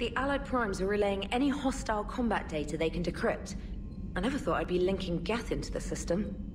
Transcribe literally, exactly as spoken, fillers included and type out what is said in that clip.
The Allied primes are relaying any hostile combat data they can decrypt. I never thought I'd be linking Geth into the system.